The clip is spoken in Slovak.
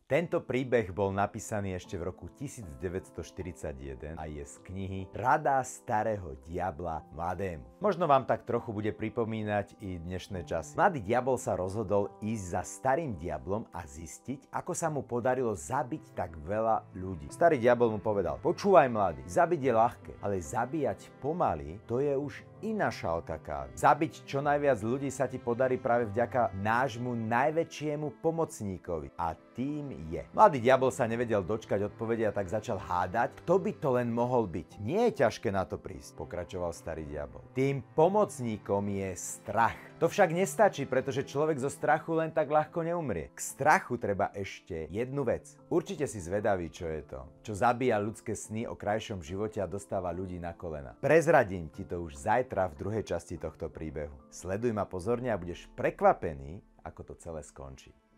Tento príbeh bol napísaný ešte v roku 1941 a je z knihy Rada starého diabla mladému. Možno vám tak trochu bude pripomínať i dnešné časy. Mladý diabol sa rozhodol ísť za starým diablom a zistiť, ako sa mu podarilo zabiť tak veľa ľudí. Starý diabol mu povedal: počúvaj mladý, zabiť je ľahké, ale zabíjať pomaly, to je už iná šálka kávy. Zabiť čo najviac ľudí sa ti podarí práve vďaka nášmu najväčšiemu pomocníkovi a tým je. Mladý diabol sa nevedel dočkať odpovede a tak začal hádať, kto by to len mohol byť. Nie je ťažké na to prísť, pokračoval starý diabol. Tým pomocníkom je strach. To však nestačí, pretože človek zo strachu len tak ľahko neumrie. K strachu treba ešte jednu vec. Určite si zvedavý, čo je to, čo zabíja ľudské sny o krajšom živote a dostáva ľudí na kolena. Prezradím ti to už zajtra v druhej časti tohto príbehu. Sleduj ma pozorne a budeš prekvapený, ako to celé skončí.